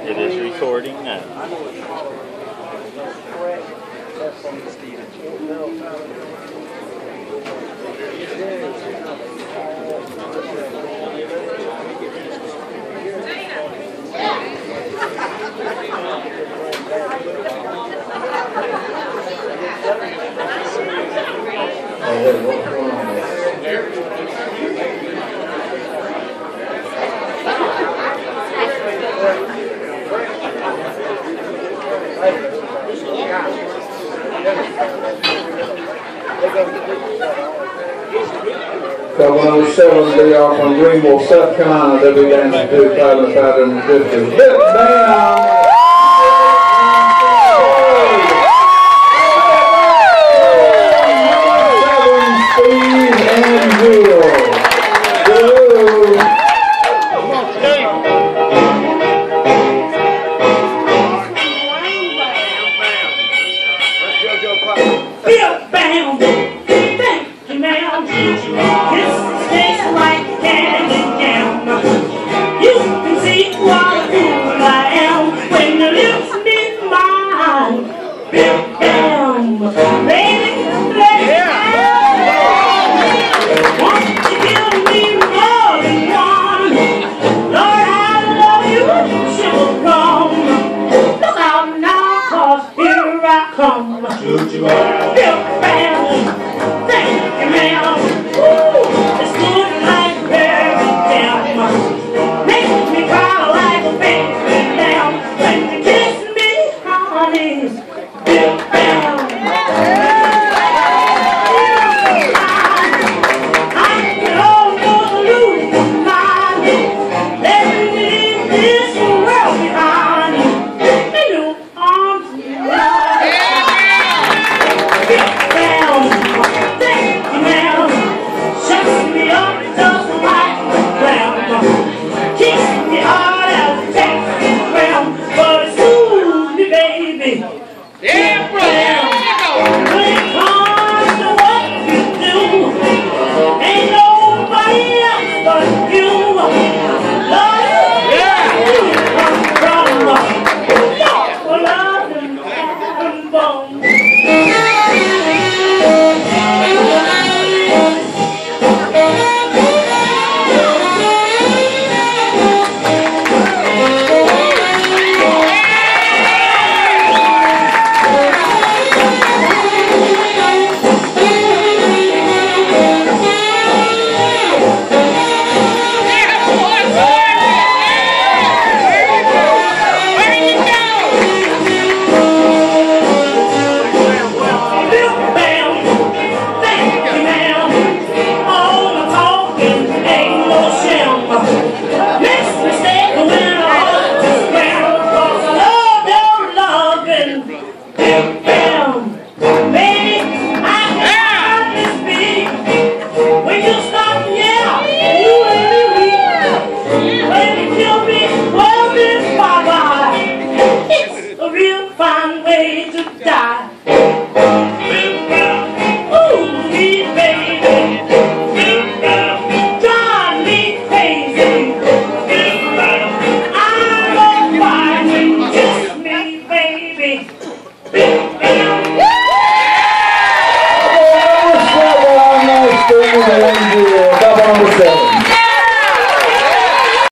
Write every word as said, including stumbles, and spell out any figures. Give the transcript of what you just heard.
It is recording now. So when we settled the day off from Greenville, South Carolina, they began to do five five in the fifties. Get down! Steve and Jill. Come on, Steve. Bill bound, thank you, ma'am. This tastes like candy jam. You can see what a fool I am when you lips meet mine. Bill bound, baby, baby. Won't you give me more than one? Lord, I love you, she'll come. Look out now, 'cause here I come. Bill bound, thank you, ma'am. It's good like berry jam. Makes me cry like a baby lamb when you kiss me, honey. Bill bound. I can almost lose my mind. Let me leave this world behind. In your arms tonight. Bill bound, thank you, ma'am. Shuts me up just like the ground. Keeps me hard as a taxi ground. But it soothes me, baby. Yeah, brown. When it comes to what you do, ain't nobody else but you. Lord, yeah. You come from your love and bone. When you stop, yeah, you and me, when you kill me.